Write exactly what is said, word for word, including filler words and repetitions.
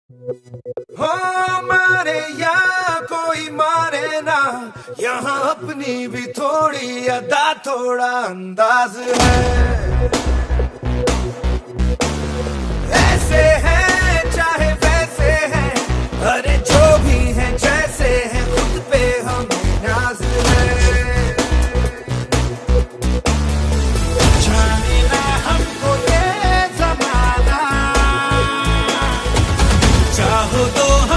हो मारे या कोई मारे ना, यहाँ अपनी भी थोड़ी अदा थोड़ा अंदाज है। ऐसे हैं चाहे वैसे हैं, अरे जो भी हैं जैसे हैं, खुद पे हमें नाज है। जाने ना हमको ये ज़माना, चाहो तो